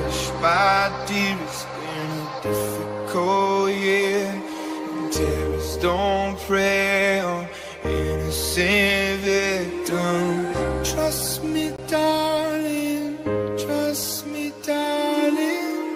Gosh, my dear, it's been a difficult year, and terrorists don't prey on innocent victims. Trust me, darling, trust me, darling.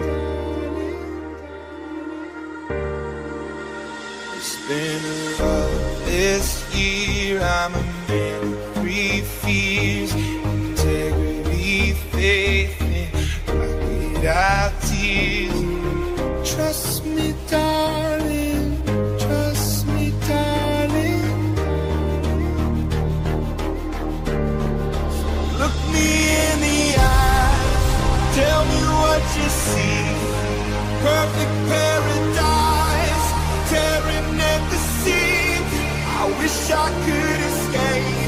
It's been a loveless year, I'm a man of three fears: integrity, faith, and without tears. Trust me, darling, trust me, darling. Look me in the eyes, tell me what you see. Perfect paradise, tearing at the seams. I wish I could escape.